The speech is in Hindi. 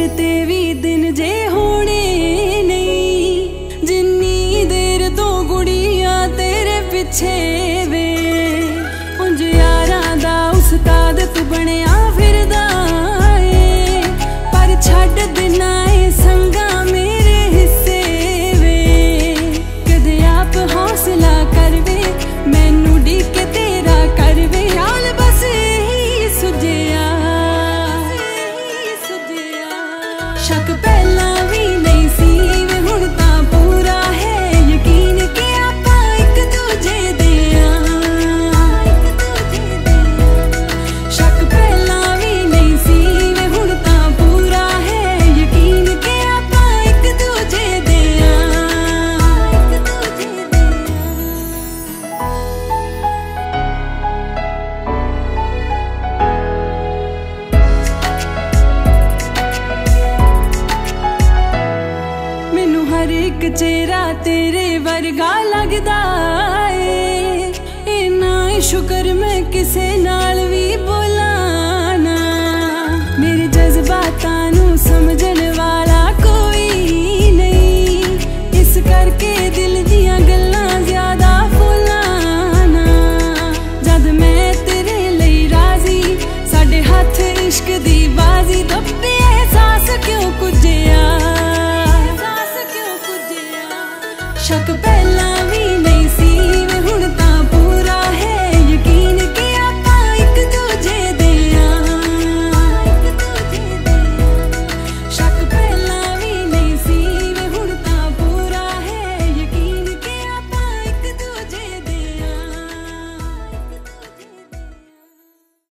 किते भी दिन जे होने नहीं, जिन्नी देर तो गुड़िया तेरे पिछे वे। उंज यारां दा उस्ताद तू बनिया फिरदा ए, पर छड्ड देना ए संगा मेरे हिस्से वे। कदे आप हौसला करवे, मैनू डीके तेरा करवे, हाल बस यही सुझिया। शक पहला भी नहीं सी वे, हुण तां पूरा है यकीन कि आपां इक दूजे दे आ। शक पहला भी नहीं सी वे, हुण तां पूरा है यकीन कि आपां इक दूजे दे मैनू हर एक चेहरा तेरे वर्गा लगदा ए, इन्ना शुक्र मैं किसे नाल भी